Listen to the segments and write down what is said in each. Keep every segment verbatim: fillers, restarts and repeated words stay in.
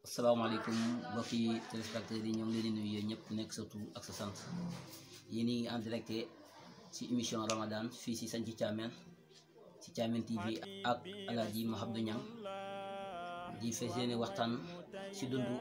asalaamaaleykum mbokki téléspectateurs yi ñoo ngi leen di nuyu yéen ñëpp ku nekk sa tur ak sa sant yéen a ngi en direct ci émission Ramadan fii si Santhie Thiamène ci Thiamène T V ak Alaaji Mouhamadou Niang di fas yéene waxtaan si dundu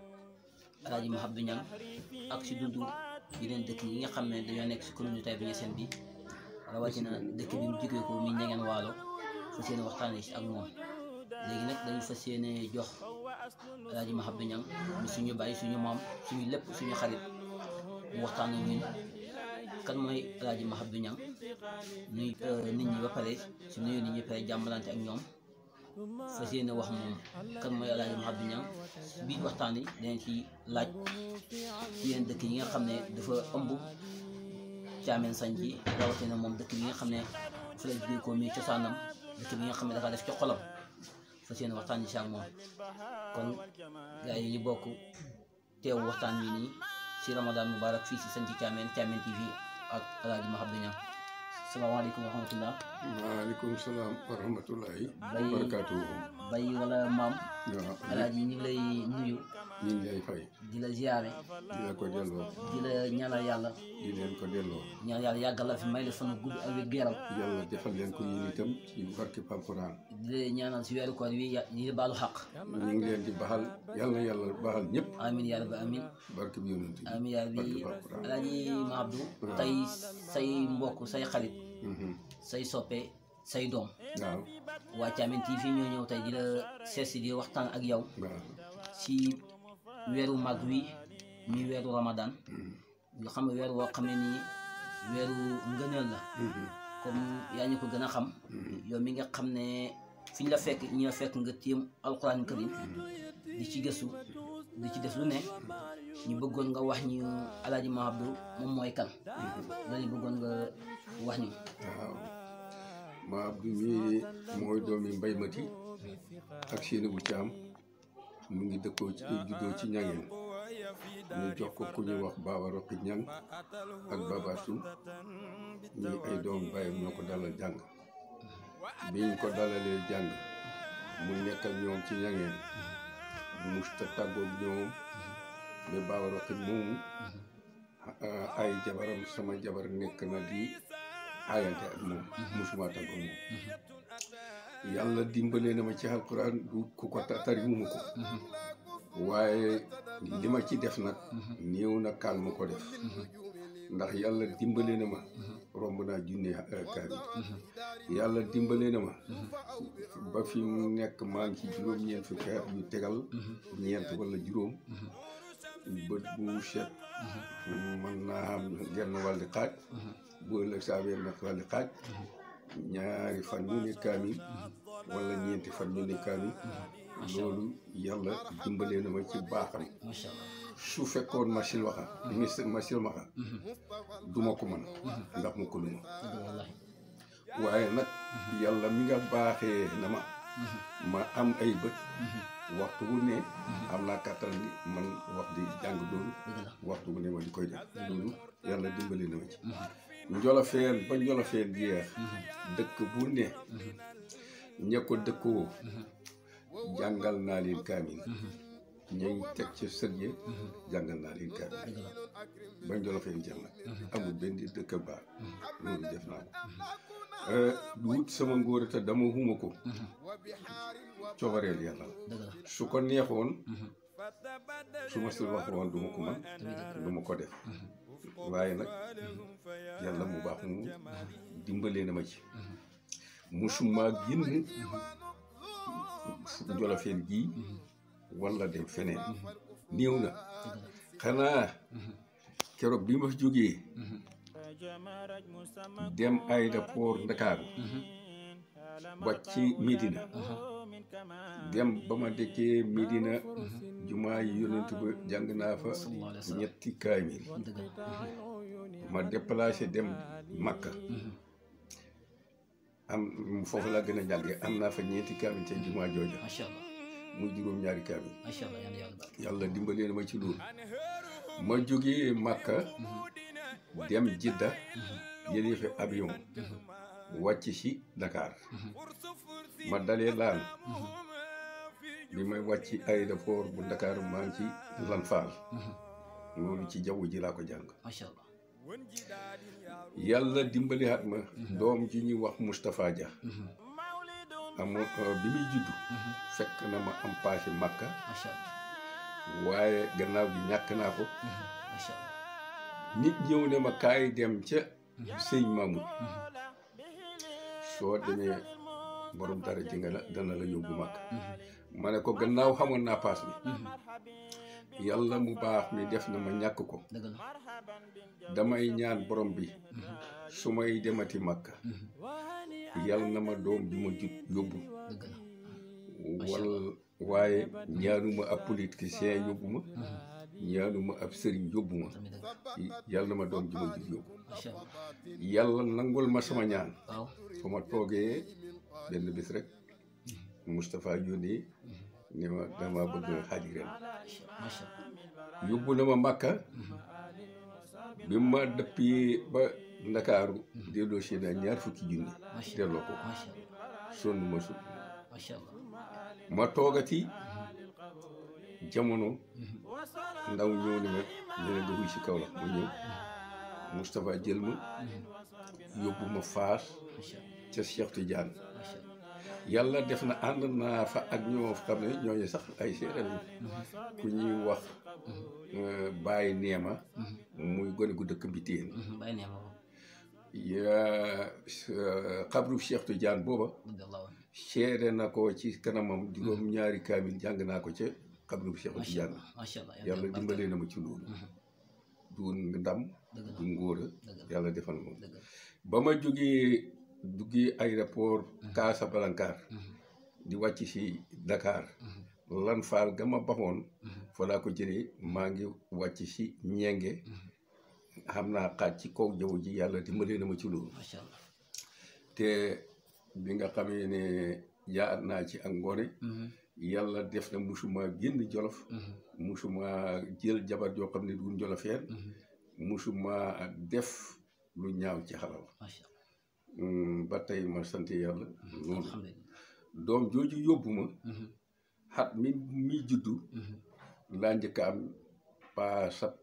Alaaji Mouhamadou Niang ak si dundu yeneen dëkk yi nga xam ne dañoo nekk si commune Taïba Niassène bi rawatina dëkk bi mu jógee ko mi Niangène Waalo fas yéene waxtaan si ak moom léegi nag dañu fas yéene jox Alaaji Mouhamadou Niang mu suñu bàyyi suñu maam suñu lépp suñu xarit mu waxtaan ak ñun kan mooy Alaaji Mouhamadou Niang nuy nit ñi ba pare su nuyu nit ñi pare jàmbalante ak ñoom fas yéene wax moom kan mooy Alaaji Mouhamadou Niang biir waxtaan yi dañ ci laaj ci yeneen dëkk yi nga xam ne dafa ëmb Thiamène Santhie rawatina moom dëkk bi nga xam ne fu la jógee ko mi cosaanam dëkk bi nga xam ne dafa def ci xolam fas yéene waxtaan yi si ak moom kon gars yi ñu bokk teew waxtaan wi nii si Ramadan Mubarak fii si Santhie Thiamène Thiamène T V ak Alaaji Mouhamadou Niang salaamaaleykum wa rahmatullah. waaleykum salaam wa rahmatullahi wa barakaatuhu. bay wala maam. waaw Alaaji ñu ngi lay nuyu. ñu ngi lay fay. di la ziyaare. di la ko delloo. di la ñaanal yàlla. di leen ko delloo. ñaan yàlla yàggal la fi may la fan gudd ak wér yaram. yàlla defal leen ko yéen itam ci barke Alxuraan. di la ñaanal si weeru koor wi di la baalu xaq. ñu ngi leen di baxal yàlla na yàlla baxal ñëpp. amiin yaa rabbi amiin. barke bi yonent bi. amiin yaa rabbi Alaaji Mouhamadou. tey say mbokk say xarit. say soppe say doom. waaw. waa Thiamène T V ñoo ñëw tey di la seet si di waxtaan ak yow. waaw. si weeru mag wi muy weeru Ramadan. nga xam ne weer woo xam ne nii weeru ngëneel la. comme yaa ñu ko gën a xam. yow mi nga xam ne fi ñu la fekk ñu la fekk nga téem alquran karim di ci gëstu di ci def lu ne ñu bëggoon nga wax ñu Alaaji Mouhamadou moom mooy kan. loolu bëggoon nga wax ñu. waaw Mouhamadou mii mooy doomi Mbay Mati ak Seynabou Thiam mu ngi dëkkoo ci juddoo ci Niangène ñu jox ko ku ñuy wax Baba Roqi Niang ak Baba Soum ñi ay doom bàyyam ñoo ko dalal jàng biñ ko dalalee jàng mu nekk ak ñoom ci Niangène musta tàggoog ñoom mais Baba Roqi moomu ay jabaram sama jabar nekk na di aayante ak moom musuma tàggoog moom yàlla dimbalee na ma ci alquran du ku ko tari mu ko waaye li ma ci def nag néew na kaal ma ko def ndax yàlla dimbalee na ma romb naa junne kaamil yàlla dimbalee na ma ba fi mu nekk maa ngi ci juróom-ñeent fukki at yu tegal ñeent wala juróom bët bu set mën naa am genn wàlli xaaj bu ëllëg saa weer nag wàlli xaaj ñaari fan ñu ne kaamil wala ñeenti fan ñu ne kaamil loolu yàlla dimbalee na ma ci baaxam su fekkoon ma silmaxa mis ma silmaxa duma ko mën ndax mu ko lu ma waaye nag yàlla mi nga baaxee na ma ma am ay bët waxtu bu ne am naa kàttan ni man wax di jàng doolu waxtu bu ne ma di koy def loolu yàlla dimbalee na ma ci njolofeen ba njolofeen jeex dëkk bu ne ña ko dëkkoo jàngal naa leen kaamil ñañ teg ci sët yi jàngal naa leen kaamil ba njolofeen jeex nag amul benn di dëkk baax loolu def naa ko du wut sama ngóor te dama huma ko coobareel yàlla su ko neexoon su ma si waxoon du ma ko man du ma ko def waaye nag yàlla mu baax mu dimbalee na ma ci musuma génn njolofeen gii walla dem feneen néew na xanaa keroog bi ma jógee dem aéroport Ndakaaru wàcc Médina dem ba ma dëkkee Médina jumaa yi yonent ba jàng naa fa ñetti kaamil ma déplacé dem Makka am foofu laa gën a jànge am naa fa ñeenti kaamil ca jumaa jooja muy juróom-ñaari kaamil yàlla dimbalee na ma ci loolu ma jógee Makka dem Jidda jëlee fa avion wàcc si Dakar ma dalee laal bi may wàcc aéroport bu Ndakaaru maa ngi ci Lan Fall loolu ci jaww ji laa ko jàng macha allah yàlla dimbali at ma doom ji ñuy wax Moustapha Dia amoon bi muy juddu fekk na ma am paase Makka macha allah waaye gannaaw gi ñàkk naa ko macha allah nit ñëw ne ma kaay dem ca sëñ Mamoud soo demee borom dara ji nga dana la yóbbu Makka ma ne ko gannaaw xamoon naa paas bi yàlla mu baax mi def na ma ñàkk ko dëgg la damay ñaan borom bi su may demati Makka yàlla na ma doom bi ma jut yóbbu dëgg la wal waaye ñaanuma ab politicien yóbbu ma ñaanuma ab sëriñ yóbbu ma yàlla na ma doom ji ma jut yóbbu macha allah yàlla nangul ma sama ñaan waaw fa ma toogee benn bis rek Moustapha yónnee ne ma dama bëgg xaaji ren macha allah yóbbu na ma Makka bi ma dëppee ba Ndakaaru delloo si naa ñaar fukki junni delloo ko macha allah sonn ma su macha allah ma toogati jamono ndaw ñëw ni ma dina nga wuy si kaw la ma ñëw Moustapha jël ma yóbbu ma Faas macha allah ca Cheikh Tidiane macha allah yàlla def na ànd naa fa ak ñoo xam ne ñooñu sax ay séeréer lañ ku ñuy wax Baye Neema muy gone gu dëkk Mbitène bàyyi nee ma ko yaa xabru Cheikh Tidiane booba radiyallahu anhu seede na ko ci kanamam juróom ñaari kaamil jàng naa ko ca xabru Cheikh macha Tidiane allah macha allah yàlla dimbalee na ma ci loolu du ndam dëgg la du ngóora dëgg la yàlla defal moom dëgg la ba ma jógee duggee aéroport Casablanca di wàcc si Dakar Lan Fall ga ma baxoon fa laa ko jëlee maa ngi wàcc si ñenge xam naa xaaj ci kaw jaww ji yàlla dimbalee na ma ci loolu macha allah te bi nga xamee ne jaar naa ci ak ngoone yàlla def na musuma génn Jolof musuma jël jabar joo xam ne du Jolofeen musuma def lu ñaaw ci xalal macha allah ba tey ma sant yàlla loolu alhamdulilah doom jooju yóbbu ma xat mi mi juddu laa njëkk a am paasab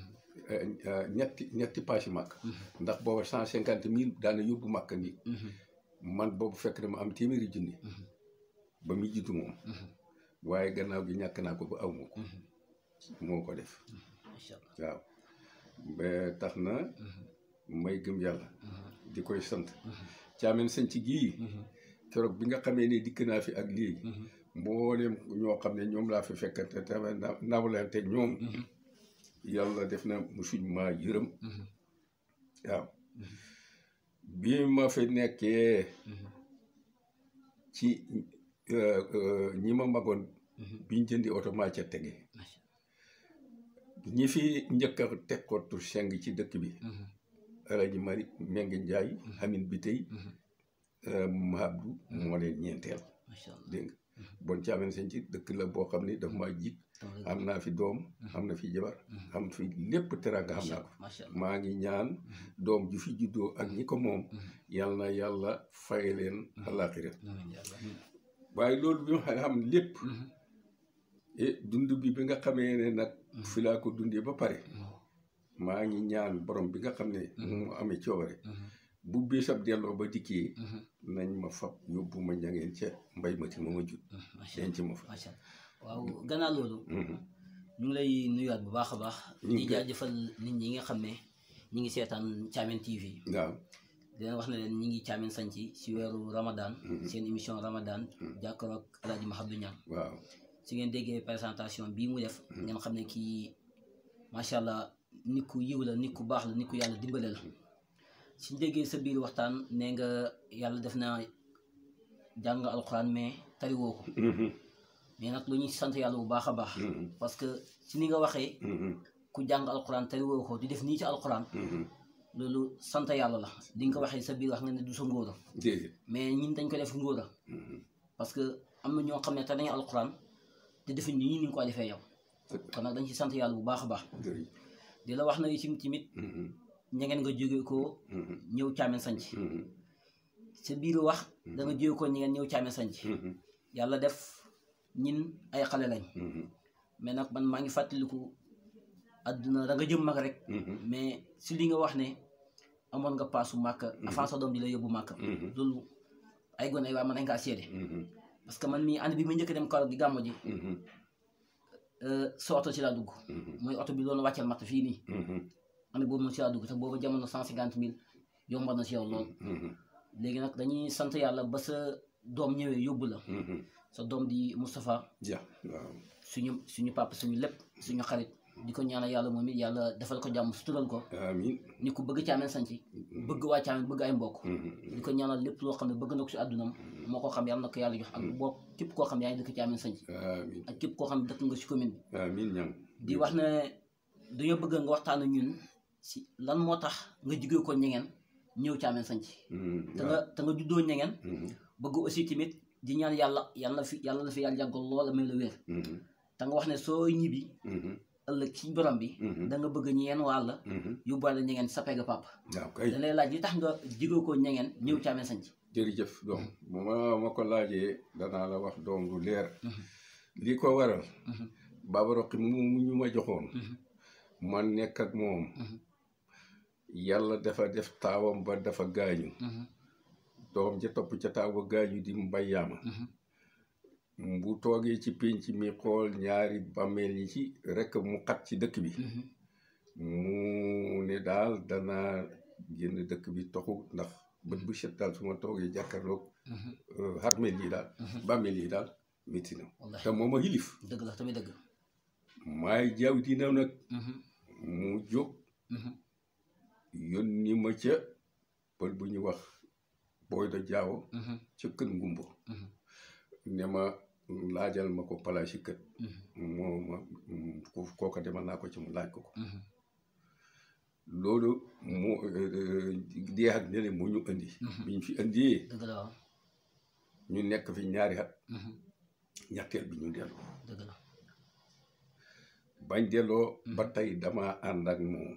ñetti ñetti paasi màkk ndax booba cent cinquante mille daana yóbbu màkk nit man boobu fekk na ma am téeméeri junni ba muy juddu moom waaye gannaaw gi ñàkk naa ko ba aw ma ko moo ko def macha allah waaw ba tax na may gëm yàlla di koy sant Thiamène Santhie ci gii keroog bi nga xamee ne dikk naa fi ak léegi mbooleem ñoo xam ne ñoom laa fi fekkante te nawlante ñoom yàlla def na musuñ maa yërëm waaw bi ma fi nekkee ci ñi ma magoon biñ jëndi oto maa ca tege ñi fi njëkk a teg kottu seng ci dëkk bi Alaji Mari Mengue Njaay Amin Bitey Mahabdu moo leen ñeenteel dégg nga bon Thiamène Santhie dëkk la boo xam ni daf maa jig am naa fi doom am na fi jabar am fi lépp teraanga xam naa ko maa ngi ñaan doom ju fi juddoo ak ñi ko moom yal na yàlla fay leen àllaaxira waaye loolu bi ma xam lépp dund bi bi nga xamee ne nag fi laa ko dundee ba pare maa ngi ñaan borom bi nga xam ne mu amee coobare bu bésab delloo ba dikkee nañ ma fab yóbbu ma njangeen ca mbay mati ma ma jut denc ma fa macha allah waaw gannaaw loolu ñu ngi lay nuyuwaat bu baax a baax di jaajëfal nit ñi nga xam ne ñi ngi seetaan Thiamène T V waaw dina wax ne leen ñi ngi Thiamène Santhie si weeru Ramadan seen émission Ramadan jàkkaarloo ak El Hadj Mahabdou Niang waaw si ngeen déggee présentation bii mu def ngeen xam ne kii macha allah nit ku yiw la nit ku baax la nit ku yàlla dimbale la suñ déggee sa biir waxtaan nee nga yàlla def na jàng alxuraan mais tariwoo ko mais nag lu ñuy sant yàlla bu baax a baax parce que si ni nga waxee ku jàng alxuraan tariwoo ko di def nii ci alxuraan loolu sant yàlla la di nga ko waxee sa biir wax nga ne du sa ngóora mais ñun dañ ko def ngóora parce que am na ñoo xam ne te nañu alxuraan te defuñ ni ñu ko defee yow kon nag dañ ci sant yàlla bu baax a baax di la wax na itam tamit ña ngeen nga jóge ko ñëw Thiamène Santhie sa biir wax da nga jóge ko ñi ngeen ñëw Thiamène Santhie yàlla def ñin ay xale lañ mais nag man maa ngi fàttaliku àdduna da nga jëm mag rek mais si li nga wax ne amoon nga paasu màkk avant sa doom di la yóbbu màkk loolu ay gone ay waa man nañ kaa seede parce que man mii ànd bi ma njëkk dem Kaolack di gàmmo ji sa oto ci laa dugg mooy oto bi doon wàcceel matt fii nii ànd boobu ma ci laa dugg te boobu jamono cent cinquante mille yomba na si yow lool léegi nag dañuy sant yàlla ba sa doom ñëwee yóbbu la sa doom di Moustapha suñu suñu papa suñu lépp suñu xarit di ko ñaanal yàlla moom it yàlla defal ko jàmm sutural ko amiin ni ko bëgg Thiamène Santhie bëgg waa Thiamène bëgg ay mbokk di ko ñaanal lépp loo xam ne bëgg na ko si àddunam moo ko xam yàlla na ko yàlla jox ak bopp képp koo xam ne yaa ngi dëkk Thiamène Santhie ak képp koo xam ne dëkk nga si commune bi amiin ñam di wax ne dañoo bëgg nga waxtaan ak ñun si lan moo tax nga jógee ko ñengeen ñëw Thiamène Santhie te nga te nga juddoo ñengeen bëgg aussi tamit di ñaan yàlla yàlla na fi yàlla na fi yàlla yàggal loola may la wér te nga wax ne soo ñibbi ëllëg ci borom bi da nga bëgg ñeen wàll yóbbaale ñengeen sa pegg papa da lay laaj li tax nga jógee ko ñengeen ñëw Thiamène Santhie jërëjëf doom ma ma ko laajee danaa la wax doom lu leer li ko waral Baba Roqi mu ñu ma joxoon man nekk ak moom yàlla dafa def taawam ba dafa gaañu doom ja topp ca taaw ba gaañu di mbay yaama bu toogee ci pénc mi xool ñaari bàmmeel yi ci rekk mu xat ci dëkk bi mu ne daal dana génn dëkk bi toxu ndax bët bu set daal su ma toogee jàkkarloog xarmeel yi daal bàmmeel yi daal métti na te moom a yilif dëgg la tamit dëgg maay jaaw dina nag mu jóg yónni ma ca pël bu ñu wax booy da jaawo ca kën ngumbo ne ma laajal ma ko palaas yi kët moo ma kooka demal naa ko ci mu laaj ko ko loolu mu dee ak nele mu ñu indi biñ fi indee ñu nekk fi ñaari at ñetteel bi ñu delloo bañ delloo ba tey dama ànd ak moom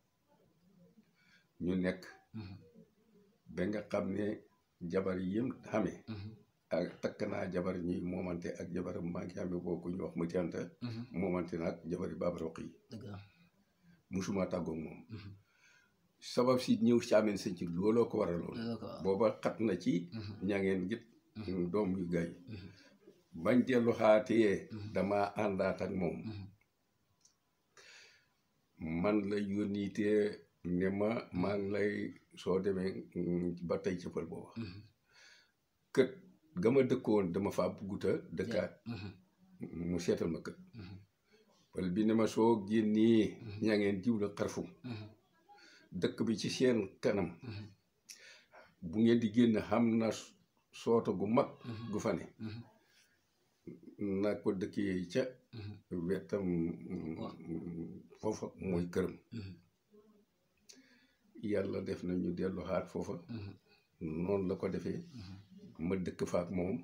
ñu nekk ba nga xam ne jabar yi yëm xamee ak takk naa jabar ñuy moomante ak jabar maa ngi amee boo ku ñu wax Mati Anta moomante naag jabari Baba Roqi yi musuma tàggoog moom sabab si ñëw Thiamène Santhie looloo ko waraloon booba xat na ci ñangeen git doom yu gay bañ dellu xaatee dama àndaat ak moom man la yónnitee ne ma maa ngi lay soo demee ba tey ci pël booba kët ga ma dëkkoon dama faa bugguta dëkkaat mu seetal ma kët pël bi ne ma soo génnee ñangeen jiw la xarfu dëkk bi ci seen kanam bu ngeen di génn xam na sooto gu mag gu fa ne na ko dëkkee ca wetam foofa mooy këram yàlla def na ñu dellu xaat foofa noonu la ko defee ma dëkk faak moom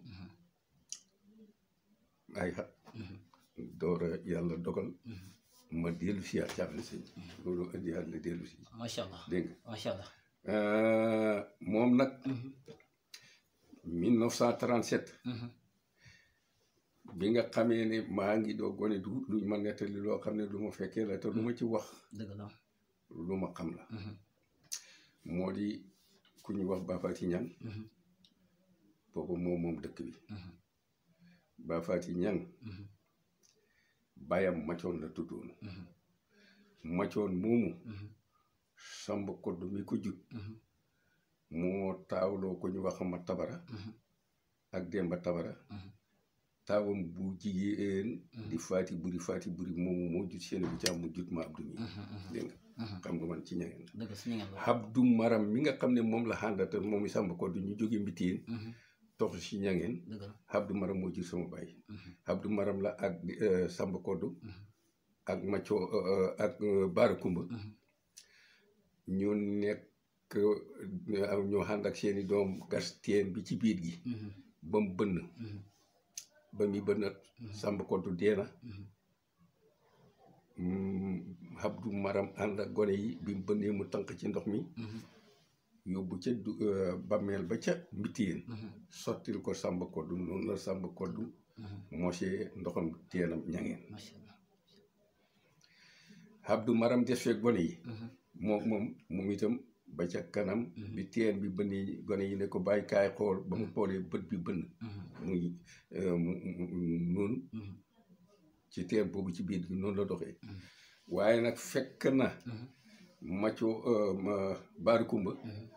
ay xat doora yàlla dogal ma dellu si yaat Thiamène Santhie loolu indi yaat la dellu si macha allah dégg nga macha allah moom nag mille neuf cent trente-sept bi nga xamee ne maa ngi doo gone du luñ ma nettali loo xam ne lu ma fekkee la te lu ma ci wax dëgg la lu ma xam la moo di ku ñu wax Bafati Ñang boobu moom moom dëkk bi Bafati Ñang bàyyam macoon la tuddoon macoon moomu Samba Kodd mi ko jut moo taawloo ko ñu wax ma tabara ak Demba Tabara taawam bu jigéen di faati buri faati buri moomu moo jut seen bu jàmm mu jut ma Abdou mi dégg nga xam nga man ci ñangeen Abdou Maram mi nga xam ne moom la xàndata moom i Samba Kodd ñu jóge mbitiin tox si ñangeen Abdou Maram moo jur sama baay Abdou Maram la ak Samba Kodd ak Maco ak Baara Kumba ñu nekk ñoo ànd ak seeni doom gas teen bi ci biir gi ba mu bënn ba muy bënnat Samba Kodd deena Abdou Maram ànd ak gone yi bi mu bënnee mu tànk ci ndox mi yóbbu ca bammeel ba ca mbitiin sottil ko Samba Kodd noonu la Samba Kodd mosee ndoxam teenam ñangeen macha allah Abdou Maram des fekk gone yi moom moom moom itam ba ca kanam bi teen bi bënn gone yi ne ko bàyyi kaay xool ba mu xoolee bët bi bënn muy noonu ci teen boobu ci biir bi noonu la doxee waaye nag fekk na macoo baari kumba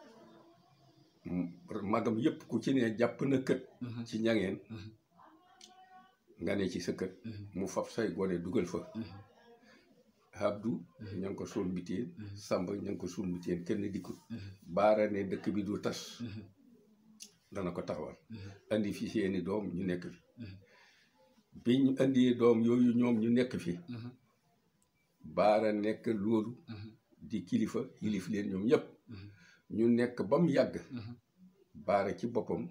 magam yëpp ku ci ne jàpp na kët ci ñangeen nga ne ci sa kët mu fab say gone dugal fa Abdou ña ngi ko suul mbiteen Samba ña ngi ko suul mbiteen kenn dikkut baara ne dëkk bi du tas dana ko taxawal andi fi seeni doom ñu nekk fi biñ andi doom yooyu ñoom ñu nekk fi baara nekk loolu di kilifa yilif leen ñoom ñëpp ñu nekk ba mu yàgg baara ci boppam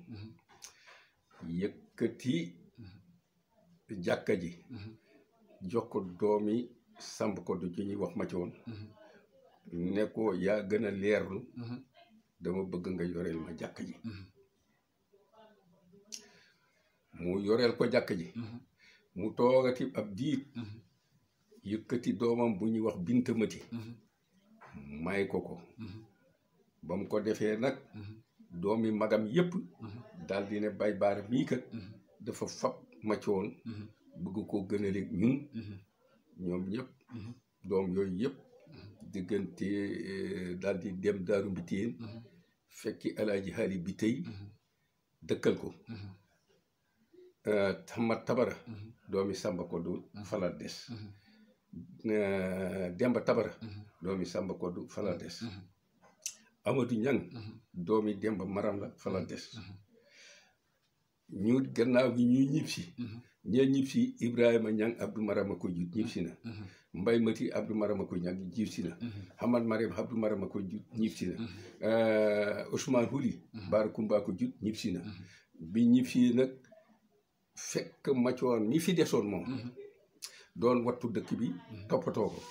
yëkkati jàkka ji jox ko doomi Samb ko du ci ñuy wax ma ci woon ne ko yaa gën a leerlu dama bëgg nga yoreel ma jàkk ji mu yoreel ko jàkk ji mu toogati ab diit yëkkati doomam bu ñuy wax bintamati may ko ko ba mu ko defee nag doomi magam yépp daal di ne bay baara mii kat dafa fab ma ci woon bëgg koo gënale ñun ñoom ñëpp doom yooyu yëpp diggante daal di dem daaru mbitéen fekki alaaji xaali bi tey dëkkal ko tamat tabara doomi Samba Koddu fala des Demba Tabara doomi Samba Koddu fala des Amadou Ñang doomi Demba Maram la fala des ñu gannaaw gi ñuy ñib si ñee ñib si Ibrahima Ñang Abdou Marama ko jut ñib si na Mbay Mati Abdou Marama ko ñang jib si na Hamad Mariam Abdou Marama ko jut ñib si na Ousmane Huli Baara Kumba ko jut ñib si na bi ñib si nag fekk macoon mi fi desoon moom doon wattu dëkk bi toppatoo ko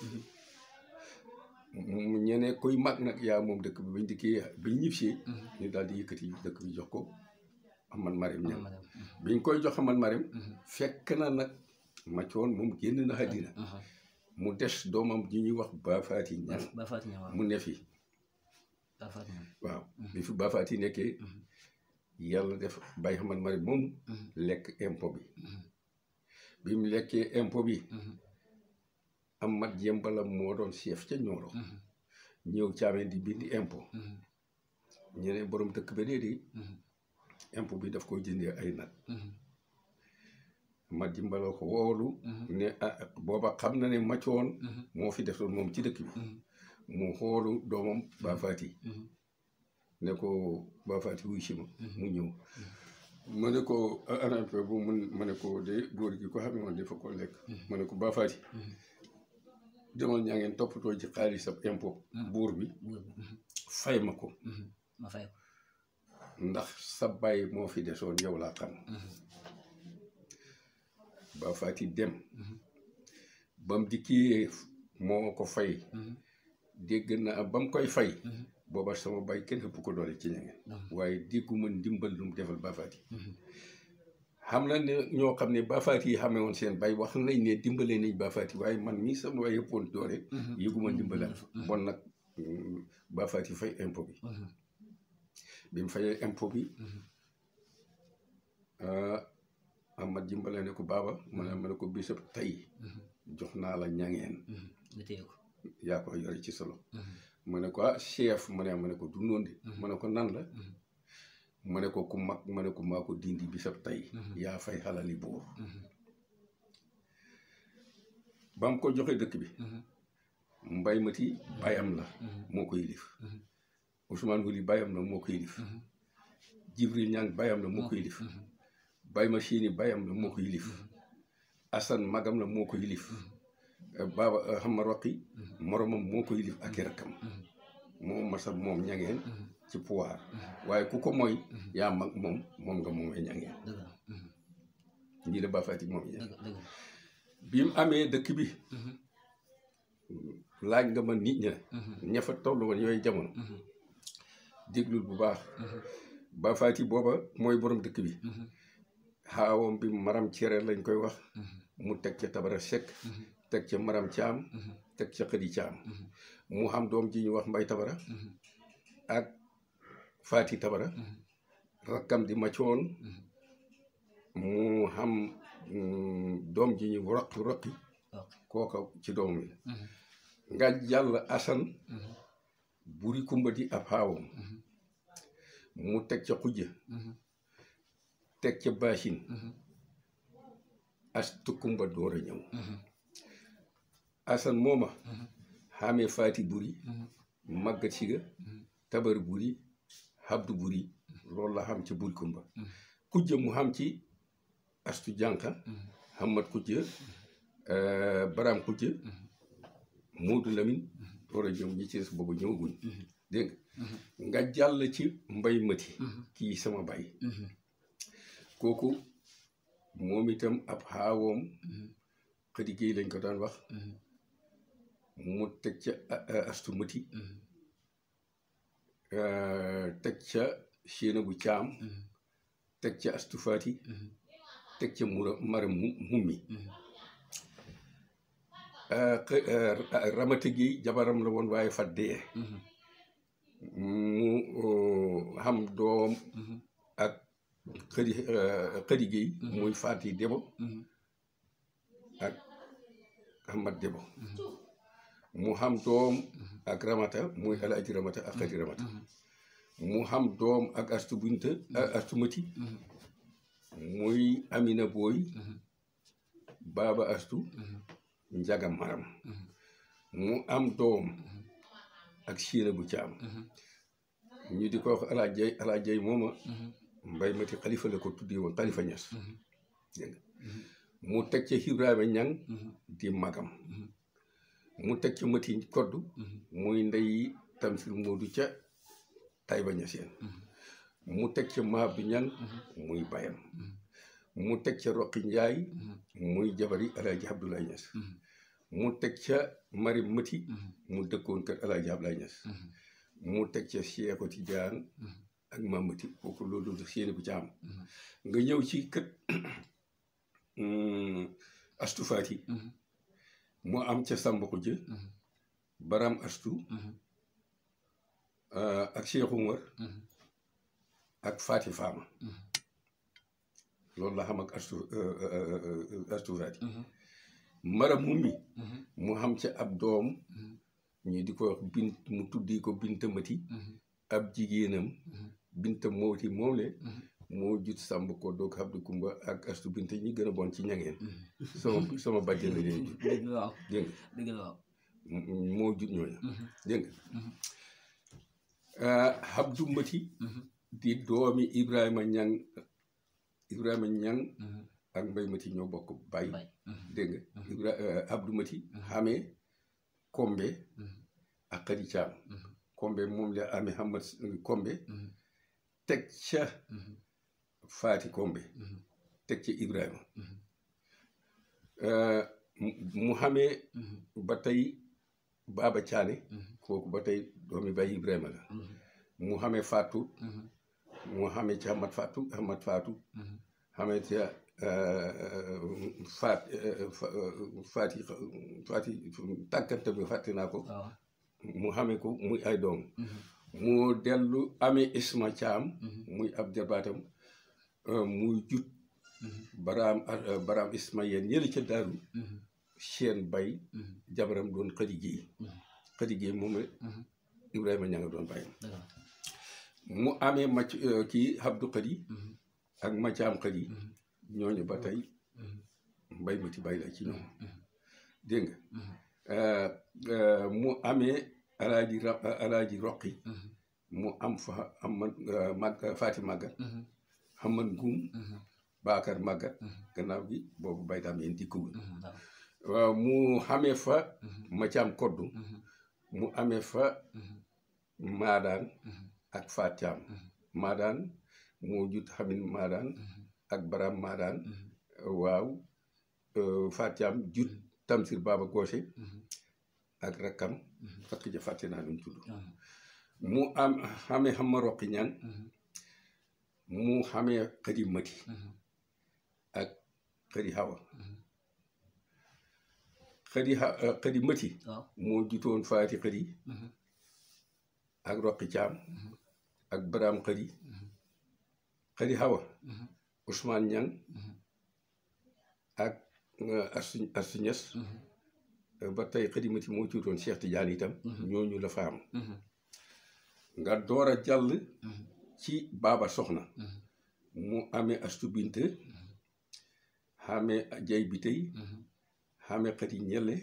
ñene koy mag nag yaa moom dëkk bi bañ dikkee bañ ñib si ñu daal di yëkkati dëkk bi jox ko Hamad Mariam ñang biñ koy jox Hamad Mariam fekk na nag macoon moom génn na àddina mu des doomam ji ñuy wax Baafaati Ñang mu ne fi waaw bi fi Baafaati nekkee yàlla def Baye Hamad Mariam moom lekk impôt bi bi mu lekkee impôt bi Amat Jembala moo doon chef ca Ñooro ñëw caameen di bindi impôt ñeneen borom dëkk ba léegi impôt bi daf koy jëndee ay nag ma dimbaloo ko woolu ne ah booba xam na ne macoon moo fi defoon moom ci dëkk bi mu xoolu doomam Baafaati ne ko Baafaati wuy si ma mu ñëw ma ne ko anampe bu mun ma ne ko de góor gi ko xam ne woon dafa ko lekk ma ne ko Baafaati demal ñaa ngeen toppatoo ci xaalis ab impôt buur bi fay ma ko ma fay ko ndax sa bàyyi moo fi desoon yow laa xam Baafaati dem bam dikkee moo ko fay dégg na ba mu koy fay booba sama bàyyi kenn ëpp ko doole ci ñangeen waaye dégguma ndimbal lu mu defal Baafaati xam na ne ñoo xam ne Baafaati yi xamee woon seen bay wax nañ ne dimbale nañ Baafaati waaye man mii sama waay yëppoon doole yëguma ndimbalal bon nag Baafaati fay impôt bi bi mu fayee impôt bi Amat Jimbala ne ko baaba ma ne ma ne ko bisab tey jox naa la ñangeen yaa ko yore ci solo ma ne ko ah chef ma ne ma ne ko du noonu de ma ne ko nan la ma ne ko ku mag ma ne ko maa ko dindi bisab tey yaa fay xalali buur ba mu ko joxe dëkk bi Mbay Mati bayam la moo ko yilif Ousmane Wuli bayam la moo ko yilif Jibril Ñang bayam la moo ko yilif Bay ma siini bayam la moo ko yilif Asan magam la moo ko yilif Baba Xama Roqi moromam moo ko yilif ak i rakkam moom masa moom ñangeen ci pouvoir waaye ku ko mooy yaa mag moom moom nga moomee ñangeen lii la Baafaati moom ña bi mu amee dëkk bi laaj nga ma nit ña ña fa toll woon yooyu jamono déglul bu baax Baafaati booba mooy borom dëkk bi xaawam bi maram cere lañ koy wax mu teg ca tabara sekk teg ca maram caam teg ca xëdi caam mu xam doom ji ñu wax mbay tabara ak faati tabara rakkam di macoon mu xam doom ji ñu roqi roqi kooka ci doom yi nga jàll asan buri kumba di ab xaawam mu teg ca xujja teg ca baasin astu kumba door a ñëw asan mooma xamee faati buri màggat siga tabar buri habdu buri loolu la xam ci buri kumba xujja mu xam ci astu jànqa xamat xujja baraam xujja muudu lamin door a ñëw ñi ci des boobu ñëwaguñ dégg nga jàll ci mbay mati kii sama bay kooku moom itam ab xaawoom xëdi géey lañ ko daan wax mu teg ca astu mati teg ca séena bu caam teg ca astu faati teg ca mura mara mummi ramata gi jabaram la woon waaye fa dee mu xam doom ak xëdi xëdi géey muy faati debo ak ahmad debo mu xam doom ak ramata muy alaaji ramata ak xëdi ramata mu xam doom ak astu bunta astu mati muy amina booy baaba astu njaga maram mu am doom ak siina bu caam ñu di ko wax alaajay alaajay mooma mbay mati xalifa la ko tuddi woon xalifa ñas dégg mu teg ca Ibrahima ñang di magam mu teg ca mati koddu muy ndey Tamsir Moodu ca Tayba Ñaseen mu teg ca Maabdu ñang muy bayam mu teg ca Roqi Njaay muy jabari alaaji Abdoulaye Ñas mu teg ca Mari Mati mu dëkkoon kër alaaji Abdoulaye Ñas mu teg ca Seexu Tijaan ak Mamati kooku loolu la séeni bu caam nga ñëw ci kët astu faati mu am ca Samba Xujja Baram astu ak Cheikh Umar ak Faati Faama loolu la xam ak astu astu faati mara mummi mu xam ca ab doom ñu di ko wax bint mu tuddi ko binta mati ab jigéenam binta mooti moom le moo jut sàmb ko doog Abdu Kumba ak astu binta ñi gën a bon ci ñangeen sama sama bàjjen la leen jut dégg nga moo jut ñooñu dégg nga Abdu Mati di doomi Ibrahima Ñang Ibrahima Ñang ak Mbay Mati ñoo bokk bay dégg nga Ibra Abdu Mati xamee Kombe ak Xadi Caam Kombe moom la amee Hamad Kombe teg ca Faati Kombe teg ca Ibrahima mu xamee ba tey Baaba Caane kooku ba tey doomi bay Ibrahima la mu xamee Faatu mu xamee ci Hamad Faatu Hamad Faatu xamee ca faat faati faati tàkkante bi fàtte naa ko mu xamee ko muy ay doom mu dellu amee Isma Caam muy ab jarbaatam muy jut baraam baraam Isma yeen ñëli ca daaru seen bay jabaram doon Xadi Géey Xadi Géey moom Ibrahima ña nga doon bàyyam mu amee mac kii Abdu Xadi ak Macaam Xadi ñooñu ba tey Mbay Mati bay la ci ñoom dégg nga mu amee alaaji alaaji Roqi mu am fa am mag Faati Màggat xaman Ngum Baakar Màggat gannaaw gi boobu bay daam yéen dikkugul waaw mu xamee fa Macaam Koddu mu amee fa Maadaan ak Faat Caam Maadaan moo jut xamin Maadaan ak Baram Maadaan waaw Faat Caam jut Tamsir Baaba Goose ak rakkam fakk ja fàtte naa nu mu tudd mu am xamee Xama Roqi Ñang mu xamee Xadi Mati xëri xawa xëri xëri mëti moo jutoon faati xëri ak roqi caam ak baraam xëri xëri xawa Ousmane Ñang ak asu asu ñes ba tey xëri mëti moo jutoon Cheikh Tidiane itam ñooñu la fa am nga door a jàll ci baaba soxna mu amee astu binte xamee jay bi tey xamee xëri ñelle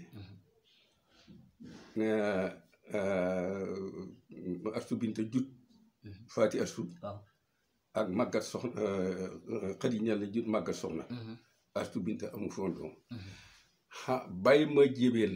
astu binte jut faati astu ak màggat soxna xëri ñelle jut màggat soxna astu binte amu foon doom xa bay ma jébeel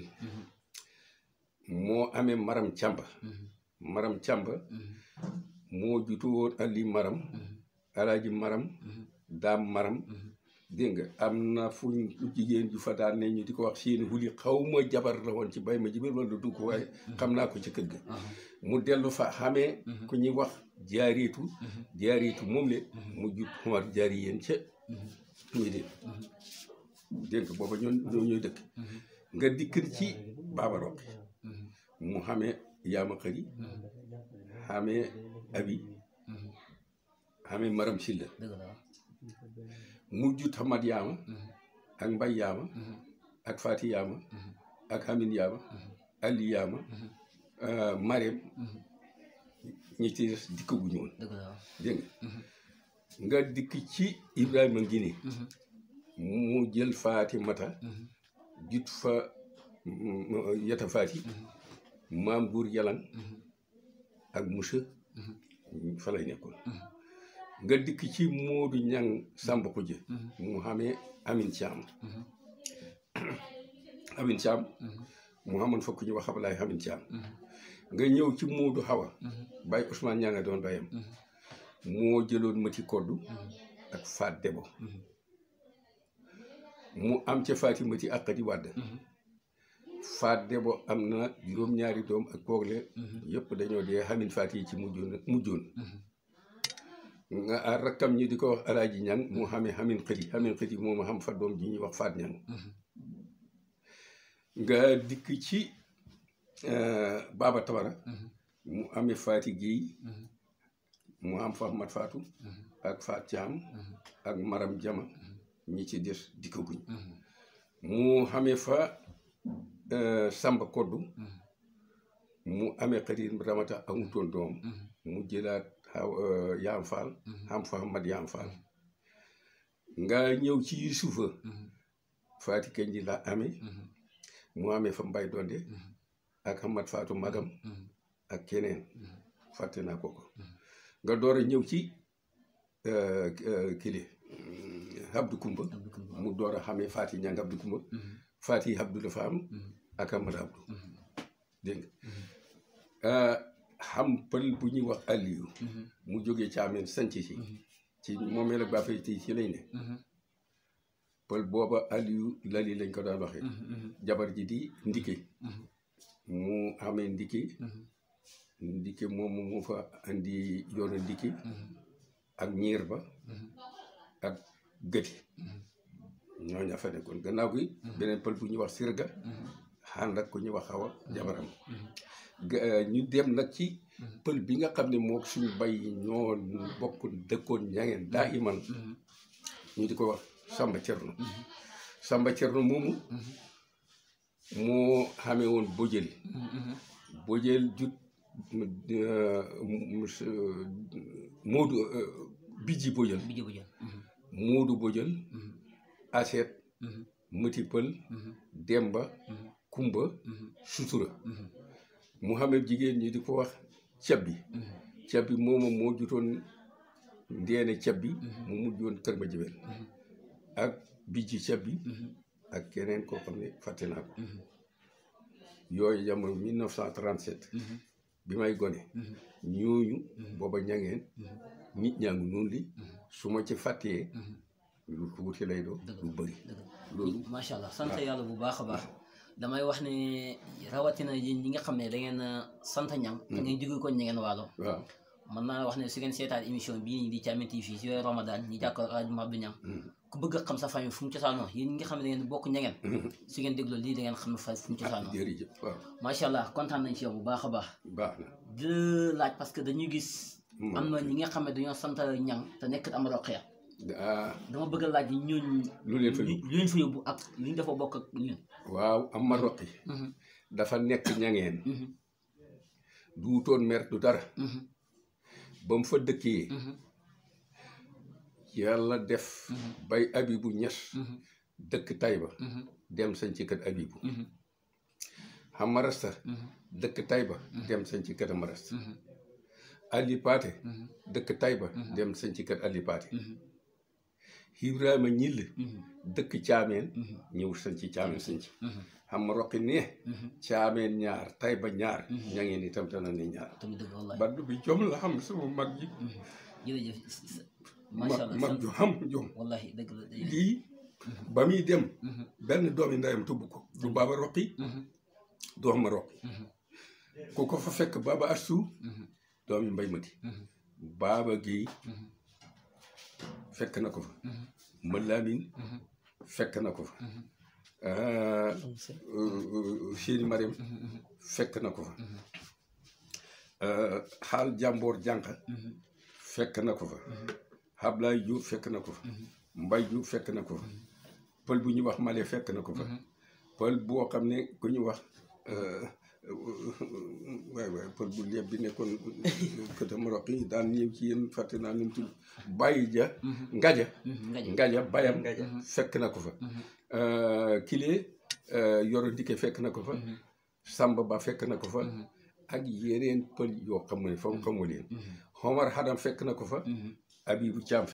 moo amee maram càmba maram càmba moo jutu woon ali maram alaaji maram daam maram dégg nga am na fu jigéen ju fa daan ne ñu di ko wax seeni huli xaw ma jabar la woon ci bay ma jibéel wala dugg waaye xam naa ko ci kër ga mu dellu fa xamee ku ñuy wax jaariitu jaariitu moom le mu jut xumar jaari yéen ca muy dén dégg nga booba ñoo ñoo ñooy dëkk nga dikk ci baaba roqi mu xamee yaama xëri xamee abi xamee maram silla mujjut xamat yaama ak mbay yaama ak faati yaama ak xamin yaama ali yaama mareem ñi ci des dikk gu ñoon dégg nga nga dikk ci Ibrahima Ngine mu jël faati mata jut fa yata faati maam guur yalan ak musa fa lay nekkoon nga dikk ci Moodu Ñang Samba Xujje mu xamee Amin Caam Amin Caam mu xamoon fokk ñu wax xabalaay Amin Caam nga ñëw ci Moodu Xawa Baye Ousmane Ñanga doon bayam moo jëloon Mati Koddu ak Faat Debo mu am ca Faati Mati Akadi Wàdd Faat Debo am na juróom-ñaari doom ak koogle yëpp dañoo dee xamin faat yi ci mujjoon mujjoon nga rakkam ñi di ko wax alaaji ñang mu xamee xamin xëri xamin xëri moom xam fa doom ji ñuy wax faat ñang nga dikk ci baaba tabara mu amee faati géey mu am fa mat faatu ak faat caam ak maram jama ñi ci des dikkaguñ mu xamee fa Samba Koddu mu amee xëri ramata amutoon doom mu jëlaat yaam faal xam fa mat yaam faal nga ñëw ci Yusufa faati kenji la amee mu amee fa mbay donde ak Hamad Faatu magam ak keneen fàtte naa ko ko nga door a ñëw ci kile Abdou Kumba mu door a xamee faati ñang Abdou Kumba faati Abdou la fa am ak Hamad Abdou dégg nga xam pël bu ñuy wax Aliou mu jógee caameen sanc si ci moomee la baa fay tey ci lañ ne pël booba Aliou lali lañ ko daan waxee jabar ji di ndike mu amee ndike ndike moom mu fa andi yoonu ndike ak ñiir ba ak gëti ñooña fa nekkoon gannaaw gi beneen pël bu ñuy wax sirga xànd ak ku ñuy wax xawa jabaram ñu dem nag ci pël bi nga xam ne moo suñu bay ñoo bokk dëkkoon ñangeen daa iman ñu di ko wax Samba Cerno Samba Cerno moomu moo xamee woon bojël bojël jut moodu bijji bojël moodu bojël aseet mëti pël demba kumba sutura mu xamee jigéen ñi di ko wax cabbi cabbi mooma moo jutoon ndeene cabbi mu mujjoon kër ma jibel ak bijji cabbi ak keneen koo xam ne fàtte naa ko yooyu jamono mille neuf cent trente-sept bi may gone ñooñu booba ñangeen nit ñangu noonu li su ma ci fàttee lu tuuti lay doo lu bëri loolu macha allah sant yàlla bu baax a baax damay wax ne rawatina yéen ñi nga xam ne da ngeen sant ñang da ngeen jóge ko ña ngeen waalo waaw mën naa wax ne su ngeen seetaan émission bii nii di Thiamène T V si weeru Ramadan ñi jàkkoor Alaaji Abdou Niang ku bëgg a xam sa famille fu mu cosaanoo yéen ñi nga xam ne da ngeen bokk ñangeen su ngeen dégloo lii da ngeen xam ne fa fu mu cosaanoo jërëjëf waaw macha allah kontaan nañ ci yow bu baax a baax baax na di laaj parce que dañuy gis am na ñi nga xam ne dañoo sant ñang te nekk am roqeya dama bëgg a laaj ñooñ lu leen fa yóbbu lu leen fa yóbbu ak li ñu dafa bokk ak ñun waaw am ma roqi dafa nekk ñangeen duutoon mer du dara ba mu fa dëkkee yàlla def bay Abibu Ñas dëkk Tayba dem sañ ci kër Abibu xam marasta dëkk Tayba dem sañ ci kër marasta Ali Paate dëkk Tayba dem sañ ci kër Ali Paate Ibrahima ñill dëkk Caameen ñëw sañ ci Caameen sañ ci xam ma roqi ne Caameen ñaar Tayba ñaar ña ngeen itam te na ni ñaar baddu bi jom la xam sama mag ji jërëjëf mag mag ju xam jom wallahi dëgg la lii ba muy dem benn doomi ndeyam tubb ko du baaba roqi du xam ma roqi ku ko fa fekk baaba Astu doomi Mbay Mati baaba Géey fekk na ko fa Malaamin fekk na ko fa Séeni Mariam fekk na ko fa xaal jàmboor jànq fekk na ko fa Ablaay Juuf fekk na ko fa Mbay Juuf fekk na ko fa pël bu ñuy wax Male fekk na ko fa pël boo xam ne ku ñu wax waay waay pël bu léeb bi nekkoon këta Maroc yi daan ñëw ci yéen fàtte naa nu mu tudd bàyyi ja ngaja ngaja bayam fekk na ko fa kilee yoro dikke fekk na ko fa Samba Ba fekk na ko fa ak yeneen pël yoo xam ne fa mu xamu leen Omar Hadam fekk na ko fa Abibu Caam